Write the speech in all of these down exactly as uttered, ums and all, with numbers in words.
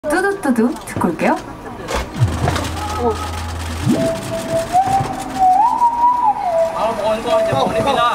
뚜두뚜두 듣고 올게요. 아, 뭐 이거 이제 버립니다.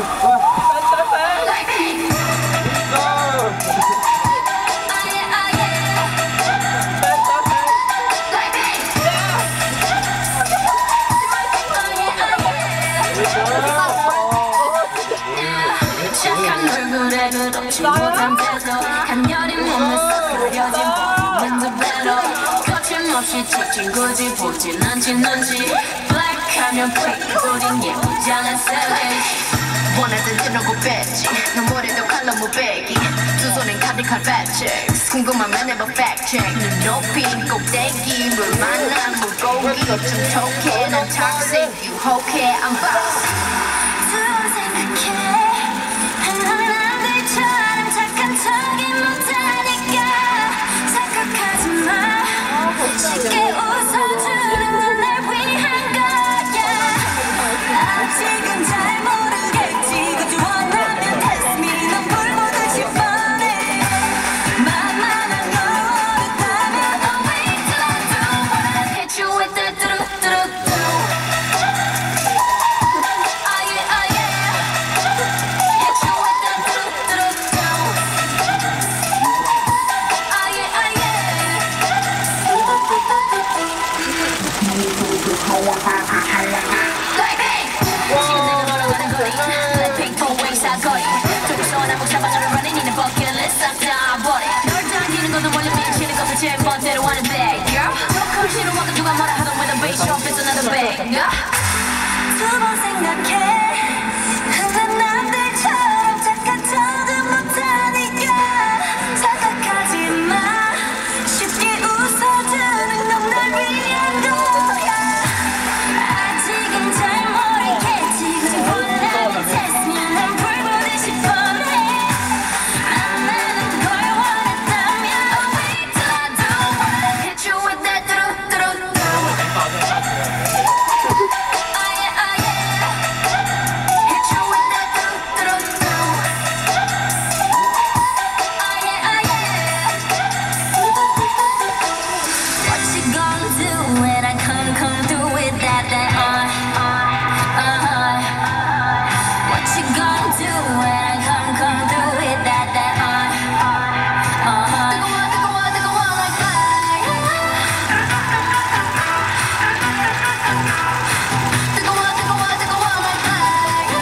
착한 얼굴에 그렇지 못한 태도 간결히 몸에 스며진 봄은 두 배로 거침없이 찍힌 굳이 보진 않진 않지 블랙하면 핑크 우린 예쁘장한 savage 원하던 대놓고 뺐지 눈물에도 칼로 무배기 두 손엔 가득한 facts 궁금하면 해봐 fact check 눈 높인 꼭대기 물 만난 물고기 어쩜 톡해 난 toxic 유혹해 I'm boss 두번 생각해 남들처럼 착한 척이 못하니까 착각하지 마 쉽게 웃어주는 건 날 위한 거야 아직은 잘 모르겠지 굳이 원하면 test me 넌 불보듯이 뻔해 만만한 널 원했다면 I'll wait till I do wanna hit you with that 뚜루뚜루뚜 블랙핑크 통행 사거리 조금씩 나무 잡아가는 running in the bucket list 싹 다 버려 널 당기는 것도 원래 미치는 것을 제일 번째로 하는데 girl 조금 싫어하고 누가 뭐라 하던 with a bass drop it's another bang 두 번 생각해 흔한 남들처럼 착한 척은 못하니까 착각하지 마 쉽게 웃어주는 건 날 위한 거야 아직은 잘 모르겠지 굳이 원하는 test me 난 불보듯이 뻔해 안 나는 걸 원했다면 I'll wait till I do wanna hit you with that 뚜루뚜루뚜 Oh yeah, oh yeah hit you with that 뚜루뚜루뚜 Oh yeah, oh yeah What you gonna do when I come, come through with that, that uh, uh, uh What you gonna do when I come, come through with that, that uh, uh 뜨거워, 뜨거워, 뜨거워 like fire 뜨거워, 뜨거워, 뜨거워 like fire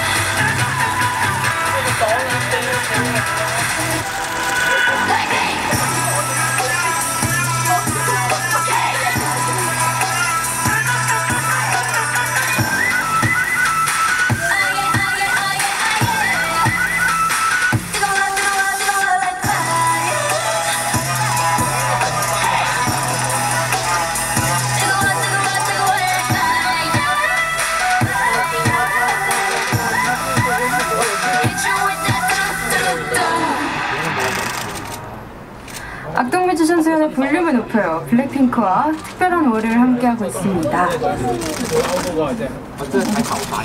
악동뮤지션 수연의 볼륨을 높여요. 블랙핑크와 특별한 월요일 함께하고 있습니다.